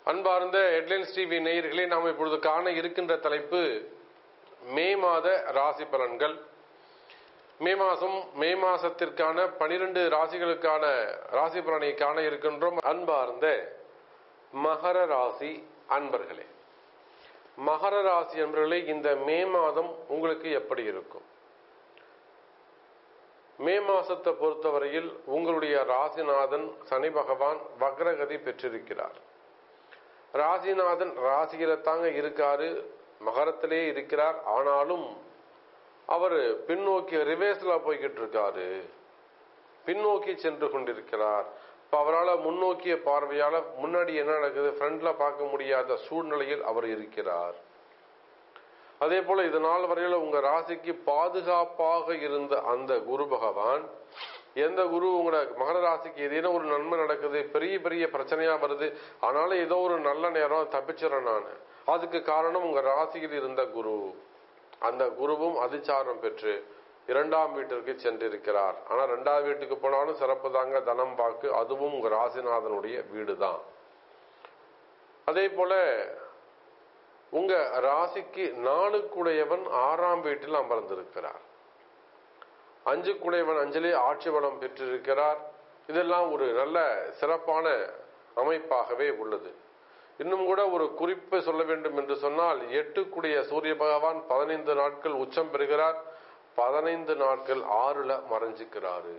அன்பார்ந்த headlines TV நேயர்களே, நாம் இப்பொழுது காண இருக்கின்ற தலைப்பு மே மாத ராசி பலன்கள். மே மாசத்திற்கான 12 ராசிகளுக்கான ராசி பலனை காண இருக்கின்றோம். அன்பார்ந்த மகர ராசி அன்பர்களே, மகர ராசி அன்பர்களே, இந்த மே மாதம் உங்களுக்கு எப்படி இருக்கும்? மே மாசத்தை பொறுத்தவரையில் உங்களுடைய ராசிநாதன் சனி பகவான் வக்ரகதி பெற்றிருக்கிறார். ராசிநாதன் ராசியில தாங்க இருக்காரு, மகரத்திலே இருக்கிறார். ஆனாலும் அவர் பின்னோக்கி ரிவேர்ஸ்ல போய்கிட்டு இருக்காரு, பின்னோக்கி சென்று கொண்டிருக்கிறார். இப்ப அவரால் முன்னோக்கிய பார்வையால முன்னாடி என்ன நடக்குது ஃப்ரண்ட்ல பார்க்க முடியாத சூழ்நிலையில் அவர் இருக்கிறார். அதே போல இது நாள் வரையில உங்க ராசிக்கு பாதுகாப்பாக இருந்த அந்த குரு பகவான், எந்த குரு உங்களோட மகர ராசிக்கு ஏதேனும் ஒரு நன்மை நடக்குது, பெரிய பெரிய பிரச்சனையா வருது, ஆனாலும் ஏதோ ஒரு நல்ல நேரம் தப்பிச்சிடறேன் நான், அதுக்கு காரணம் உங்க ராசியில் இருந்த குரு. அந்த குருவும் அதிச்சாரம் பெற்று 2ஆம் வீட்டிற்கு சென்றிருக்கிறார். ஆனா 2வது வீட்டுக்கு போனாலும் சிறப்பு தாங்க, தனம் வாக்கு, அதுவும் உங்க ராசிநாதனுடைய வீடு தான். அதே போல உங்க ராசிக்கு 4 6ஆம் வீட்டில் அமர்ந்திருக்கிறார். 5 5லே ஆட்சி பலம் பெற்றிருக்கிறார். இதெல்லாம் ஒரு நல்ல சிறப்பான அமைப்பாகவே உள்ளது. இன்னும் கூட ஒரு குறிப்பை சொல்ல வேண்டும் என்று சொன்னால், 8 சூரிய பகவான் 15 நாட்கள் உச்சம் பெறுகிறார், 15 நாட்கள் 6ல மறைஞ்சுக்கிறாரு.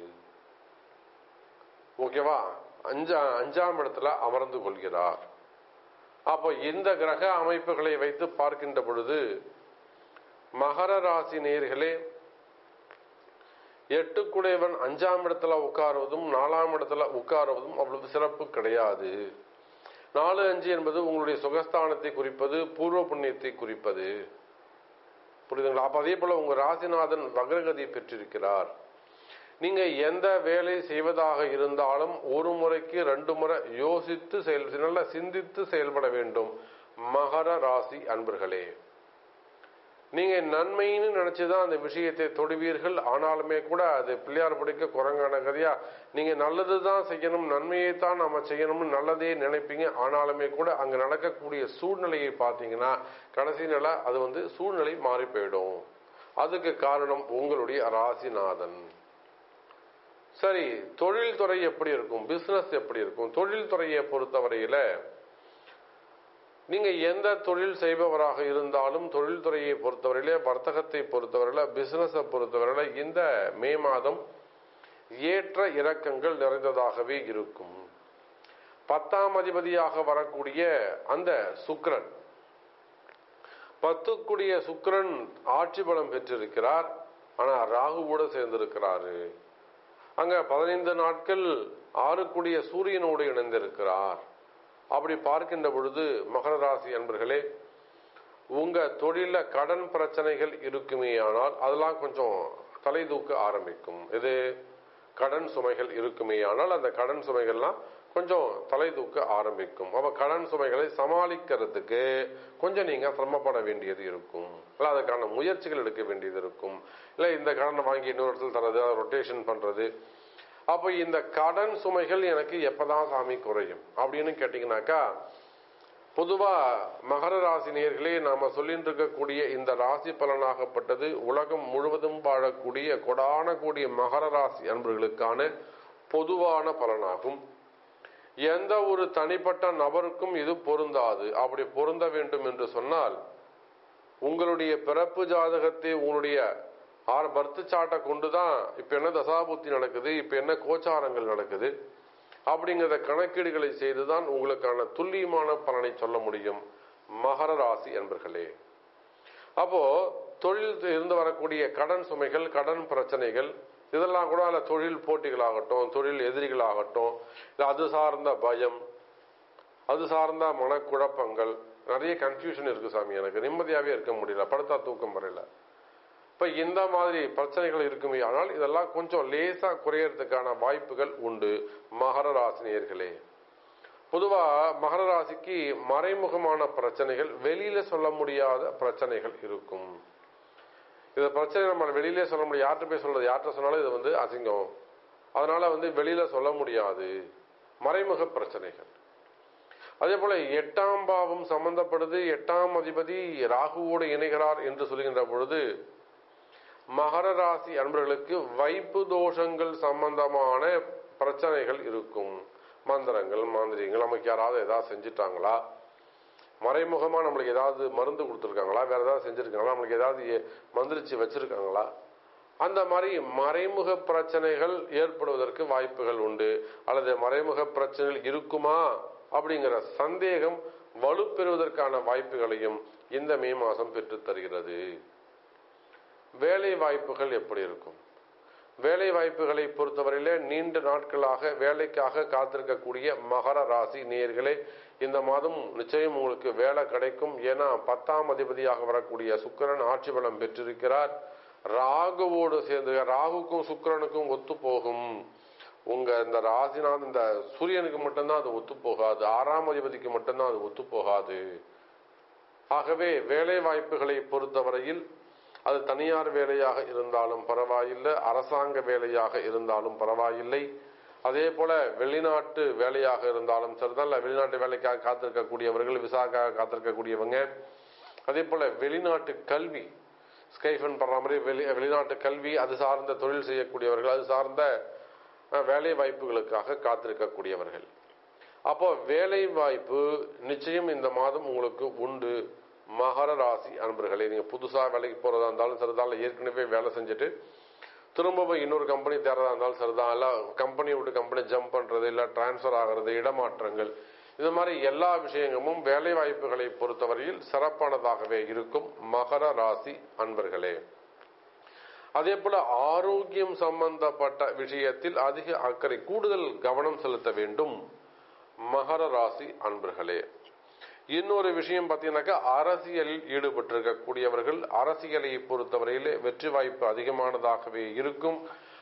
ஓகேவா? 5ஆம் இடத்துல அமர்ந்து கொள்கிறார். அப்போ இந்த கிரக அமைப்புகளை வைத்து பார்க்கின்ற பொழுது மகர ராசி நேயர்களே, 8 5ஆம் இடத்துல உட்காருவதும் 4ஆம் இடத்துல உட்காருவதும் அவ்வளவு சிறப்பு கிடையாது. 4 5 என்பது உங்களுடைய சுகஸ்தானத்தை குறிப்பது, பூர்வ புண்ணியத்தை குறிப்பது. புரியுதுங்களா? அப்ப அதே போல உங்க ராசிநாதன் வக்ரகதி பெற்றிருக்கிறார். நீங்க எந்த வேலை செய்வதாக இருந்தாலும் ஒரு முறைக்கு 2 முறை யோசித்து நல்லா சிந்தித்து செயல்பட வேண்டும். மகர ராசி அன்பர்களே, நீங்க நன்மைன்னு நினைச்சுதான் அந்த விஷயத்தை தொடுவீர்கள். ஆனாலுமே கூட அது பிள்ளையார் பிடிக்க குரங்கான கதையா, நீங்க நல்லதுதான் செய்யணும், நன்மையைத்தான் நாம செய்யணும்னு நல்லதே நினைப்பீங்க. ஆனாலுமே கூட அங்க நடக்கக்கூடிய சூழ்நிலையை பார்த்தீங்கன்னா கடைசி நிலை அது சூழ்நிலை மாறி போயிடும். அதுக்கு காரணம் உங்களுடைய ராசிநாதன். சரி, தொழில் துறை எப்படி இருக்கும், பிசினஸ் எப்படி இருக்கும்? தொழில் துறையை பொறுத்தவரையில நீங்க எந்த தொழில் செய்பவராக இருந்தாலும் தொழில்துறையை பொறுத்தவரையில, வர்த்தகத்தை பொறுத்தவரையில, பிசினஸை பொறுத்தவரையில இந்த மே மாதம் ஏற்ற இறக்கங்கள் நிறைந்ததாகவே இருக்கும். 10ஆம் அதிபதியாக வரக்கூடிய அந்த சுக்கிரன், 10 சுக்கிரன் ஆட்சி பலம் பெற்றிருக்கிறார். ஆனா ராகுவோட சேர்ந்திருக்கிறாரு. அங்க 15 நாட்கள் 6 சூரியனோடு இணைந்திருக்கிறார். அப்படி பார்க்கின்ற பொழுது மகர ராசி அன்பர்களே, உங்க தொழில கடன் பிரச்சனைகள் இருக்குமே ஆனால் அதெல்லாம் கொஞ்சம் தலை தூக்க ஆரம்பிக்கும். இது கடன் சுமைகள் இருக்குமே ஆனால் அந்த கடன் சுமைகள்லாம் கொஞ்சம் தலை தூக்க ஆரம்பிக்கும். அப்ப கடன் சுமைகளை சமாளிக்கிறதுக்கு கொஞ்சம் நீங்க சிரமப்பட வேண்டியது இருக்கும், இல்லை அதுக்கான முயற்சிகள் எடுக்க வேண்டியது இருக்கும். இல்லை இந்த கடனை வாங்கி இன்னொரு இடத்துல தரது, ரொட்டேஷன் பண்றது. அப்ப இந்த கடன் சுமைகள் எனக்கு எப்பதான் சாமி குறையும் அப்படின்னு கேட்டீங்கன்னாக்கா, பொதுவா மகர ராசி நேயர்களே, நாம சொல்லிட்டு இருக்கக்கூடிய இந்த ராசி பலனாகப்பட்டது உலகம் முழுவதும் வாழக்கூடிய கொடான கூடிய மகர ராசி அன்பர்களுக்கான பொதுவான பலனாகும். எந்த ஒரு தனிப்பட்ட நபருக்கும் இது பொருந்தாது. அப்படி பொருந்த வேண்டும் என்று சொன்னால் உங்களுடைய பிறப்பு ஜாதகத்தை, உங்களுடைய பர்த் சார்ட்டை கொண்டுதான் இப்ப என்ன தசாபுத்தி நடக்குது, இப்ப என்ன கோச்சாரங்கள் நடக்குது அப்படிங்கிற கணக்கீடுகளை செய்துதான் உங்களுக்கான துல்லியமான பலனை சொல்ல முடியும் மகர ராசி என்பர்களே. அப்போ தொழில் இருந்து வரக்கூடிய கடன் சுமைகள், கடன் பிரச்சனைகள், இதெல்லாம் கூட அல்ல தொழில் போட்டிகளாகட்டும், தொழில் எதிரிகளாகட்டும், இல்லை அது சார்ந்த பயம், அது சார்ந்த மனக்குழப்பங்கள், நிறைய கன்ஃபியூஷன் இருக்கு சாமி, எனக்கு நிம்மதியாவே இருக்க முடியல, படுத்தா தூக்கம் வரையில, இப்ப இந்த மாதிரி பிரச்சனைகள் இருக்குமே ஆனால் இதெல்லாம் கொஞ்சம் லேசா குறையறதுக்கான வாய்ப்புகள் உண்டு மகர ராசி நேயர்களே. பொதுவா மகர ராசிக்கு மறைமுகமான பிரச்சனைகள், வெளியில சொல்ல முடியாத பிரச்சனைகள் இருக்கும். இந்த பிரச்சனை நம்ம வெளியிலே சொல்ல முடியாது. யார்கிட்ட போய் சொல்றது, யார்கிட்ட சொன்னாலும் இது அசிங்கம், அதனால வெளியில சொல்ல முடியாது. மறைமுக பிரச்சனைகள். அதே போல 8ஆம் பாவம் சம்பந்தப்படுது, 8ஆம் அதிபதி ராகுவோடு இணைகிறார் என்று சொல்கின்ற பொழுது மகர ராசி அன்பர்களுக்கு வைப்பு தோஷங்கள் சம்பந்தமான பிரச்சனைகள் இருக்கும். மந்திரங்கள், மாந்திரிகங்கள், நமக்கு யாராவது ஏதாவது செஞ்சுட்டாங்களா, மறைமுகமா நம்மளுக்கு ஏதாவது மருந்து கொடுத்துருக்காங்களா, வேற ஏதாவது செஞ்சிருக்காங்களா, நம்மளுக்கு ஏதாவது மந்திரிச்சு வச்சிருக்காங்களா, அந்த மாதிரி மறைமுக பிரச்சனைகள் ஏற்படுவதற்கு வாய்ப்புகள் உண்டு. அல்லது மறைமுக பிரச்சனைகள் இருக்குமா அப்படிங்கிற சந்தேகம் வலுப்பெறுவதற்கான வாய்ப்புகளையும் இந்த மே மாதம் பெற்று தருகிறது. வேலை வாய்ப்புகள் எப்படி இருக்கும்? வேலை வாய்ப்புகளை பொறுத்தவரையில நீண்ட நாட்களாக வேலைக்காக காத்திருக்கக்கூடிய மகர ராசி நேயர்களே, இந்த மாதம் நிச்சயம் உங்களுக்கு வேலை கிடைக்கும். ஏன்னா 10ஆம் அதிபதியாக வரக்கூடிய சுக்கிரன் ஆட்சி பலம் பெற்றிருக்கிறார். ராகுவோடு சேர்ந்து, ராகுக்கும் சுக்கிரனுக்கும் ஒத்து போகும். உங்க இந்த ராசிநாத் இந்த சூரியனுக்கு மட்டும்தான் அது ஒத்து போகாது, 6ஆம் அதிபதிக்கு மட்டும்தான் அது ஒத்து போகாது. ஆகவே வேலை வாய்ப்புகளை பொறுத்தவரையில் அது தனியார் வேலையாக இருந்தாலும் பரவாயில்லை, அரசாங்க வேலையாக இருந்தாலும் பரவாயில்லை, அதே போல வெளிநாட்டு வேலையாக இருந்தாலும் சரிதான், இல்லை வெளிநாட்டு வேலைக்காக காத்திருக்கக்கூடியவர்கள், விசாக்காக காத்திருக்கக்கூடியவங்க, அதே போல வெளிநாட்டு கல்வி ஸ்கைஃபன் பண்ற மாதிரி வெளிநாட்டு கல்வி, அது சார்ந்த தொழில் செய்யக்கூடியவர்கள், அது சார்ந்த வேலை வாய்ப்புகளுக்காக காத்திருக்கக்கூடியவர்கள். அப்போ வேலை வாய்ப்பு நிச்சயம் இந்த மாதம் உங்களுக்கு உண்டு. மகர ராசி அன்பர்களே, நீங்க புதுசா வேலைக்கு போறதா இருந்தாலும் சரிதான், ஏற்கனவே வேலை செஞ்சுட்டு திரும்பவும் இன்னொரு கம்பெனி தேர்றதா இருந்தாலும் சரிதான், இல்ல கம்பெனி விட்டு கம்பெனி ஜம்ப் பண்றது, இல்ல டிரான்ஸ்பர் ஆகிறது, இடமாற்றங்கள், இந்த மாதிரி எல்லா விஷயங்களும் வேலை வாய்ப்புகளை பொறுத்தவரையில் சிறப்பானதாகவே இருக்கும் மகர ராசி அன்பர்களே. அதே போல ஆரோக்கியம் சம்பந்தப்பட்ட விஷயத்தில் அதிக அக்கறை, கூடுதல் கவனம் செலுத்த வேண்டும் மகர ராசி அன்பர்களே. இன்னொரு விஷயம் பார்த்தீங்கன்னாக்கா, அரசியலில் ஈடுபட்டிருக்கக்கூடியவர்கள் அரசியலை பொறுத்தவரையிலே வெற்றி வாய்ப்பு அதிகமானதாகவே இருக்கும்.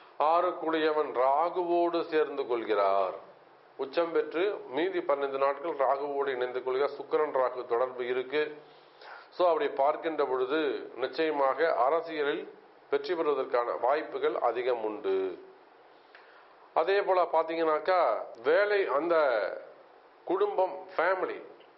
6 ராகுவோடு சேர்ந்து கொள்கிறார், உச்சம் பெற்று மீதி 12 நாட்கள் ராகுவோடு இணைந்து கொள்கிறார். சுக்கிரன் ராகு தொடர்பு இருக்கு. சோ அப்படி பார்க்கின்ற பொழுது நிச்சயமாக அரசியலில் வெற்றி பெறுவதற்கான வாய்ப்புகள் அதிகம் உண்டு. அதே போல பாத்தீங்கன்னாக்கா வேலை, அந்த குடும்பம், ஃபேமிலி,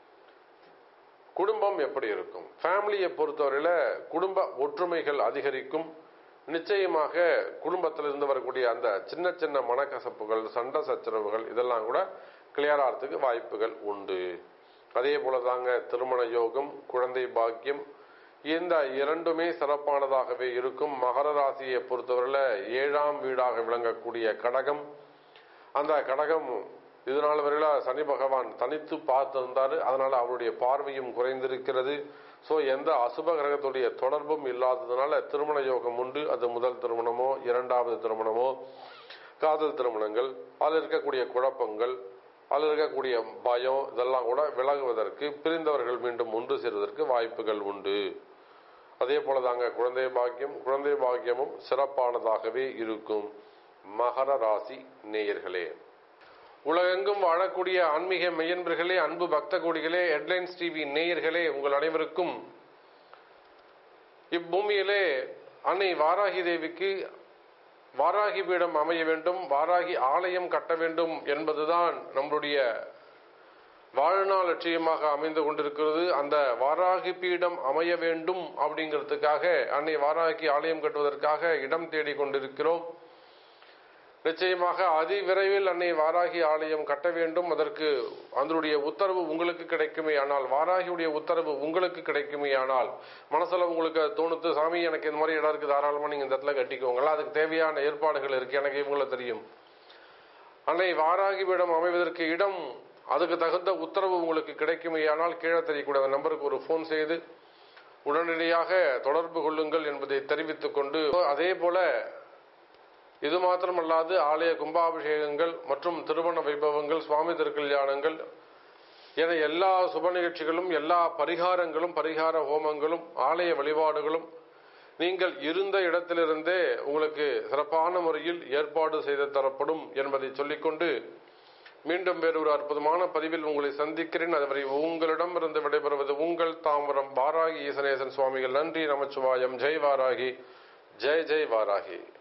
குடும்பம் எப்படி இருக்கும்? ஃபேமிலியை பொறுத்தவரையில குடும்ப ஒற்றுமைகள் அதிகரிக்கும். நிச்சயமாக குடும்பத்தில் இருந்து வரக்கூடிய அந்த சின்ன சின்ன மனக்கசப்புகள், சண்டை சச்சரவுகள் இதெல்லாம் கூட கிளியர் ஆகிறதுக்கு வாய்ப்புகள் உண்டு. அதே போலதாங்க திருமண யோகம், குழந்தை பாக்கியம், இந்த இரண்டுமே சிறப்பானதாகவே இருக்கும். மகர ராசியை பொறுத்தவரையில 7ஆம் வீடாக விளங்கக்கூடிய கடகம், அந்த கடகம் இதனால வரையில சனி பகவான் தனித்து பார்த்திருந்தாரு, அதனால அவருடைய பார்வையும் குறைந்திருக்கிறது. சோ எந்த அசுப கிரகத்துடைய தொடர்பும் இல்லாததுனால திருமண யோகம் உண்டு. அது முதல் திருமணமோ, 2வது திருமணமோ, காதல் திருமணங்கள், அதில் இருக்கக்கூடிய குழப்பங்கள், அதில் இருக்கக்கூடிய பயம், இதெல்லாம் கூட விலகுவதற்கு, பிரிந்தவர்கள் மீண்டும் ஒன்று சேர்வதற்கு வாய்ப்புகள் உண்டு. அதே போலதாங்க குழந்தை பாக்கியம், குழந்தை பாக்கியமும் சிறப்பானதாகவே இருக்கும் மகர ராசி நேயர்களே. உலகெங்கும் வாழக்கூடிய ஆன்மீக மெய்யன்பர்களே, அன்பு பக்த கோடிகளே, ஹெட்லைன்ஸ் டிவி நேயர்களே, உங்கள் அனைவருக்கும் இப்பூமியிலே அன்னை வாராகி தேவிக்கு வாராகி பீடம் அமைய வேண்டும், வாராகி ஆலயம் கட்ட வேண்டும் என்பதுதான் நம்முடைய வாழ்நாள் லட்சியமாக அமைந்து கொண்டிருக்கிறது. அந்த வாராகி பீடம் அமைய வேண்டும் அப்படிங்கிறதுக்காக, அன்னை வாராகி ஆலயம் கட்டுவதற்காக இடம் தேடி கொண்டிருக்கிறோம். நிச்சயமாக அதி விரைவில் அன்னை வாராகி ஆலயம் கட்ட வேண்டும். அதற்கு அதனுடைய உத்தரவு உங்களுக்கு கிடைக்குமே ஆனால், வாராகியுடைய உத்தரவு உங்களுக்கு கிடைக்குமே ஆனால், மனசுல உங்களுக்கு தோணுத்து, சாமி எனக்கு இந்த மாதிரி இடம் இருக்கு, தாராளமா நீங்க இந்த இடத்துல கட்டிக்கோங்களா, அதுக்கு தேவையான ஏற்பாடுகள் இருக்கு, எனக்கு இவங்களை தெரியும். அன்னை வாராகி பீடம் அமைவதற்கு இடம், அதுக்கு தகுந்த உத்தரவு உங்களுக்கு கிடைக்குமே ஆனால், கீழே தெரியக்கூடிய நம்பருக்கு ஒரு போன் செய்து உடனடியாக தொடர்பு கொள்ளுங்கள் என்பதை தெரிவித்துக் கொண்டு, அதே போல இது மாத்திரமல்லாது ஆலய கும்பாபிஷேகங்கள் மற்றும் திருமண வைபவங்கள், சுவாமி திருக்கல்யாணங்கள் என எல்லா சுப நிகழ்ச்சிகளும், எல்லா பரிகாரங்களும், பரிகார ஹோமங்களும், ஆலய வழிபாடுகளும் நீங்கள் இருந்த இடத்திலிருந்தே உங்களுக்கு சிறப்பான முறையில் ஏற்பாடு செய்து தரப்படும் என்பதை சொல்லிக்கொண்டு, மீண்டும் வேறொரு அற்புதமான பதிவில் உங்களை சந்திக்கிறேன். அதுவரை உங்களிடமிருந்து விடைபெறுவது உங்கள் தாம்பரம் வாராகி ஈசனேசன் சுவாமிகள். நன்றி, நமச்சிவாயம். ஜெய் வாராகி, ஜெய் ஜெய் வாராகி.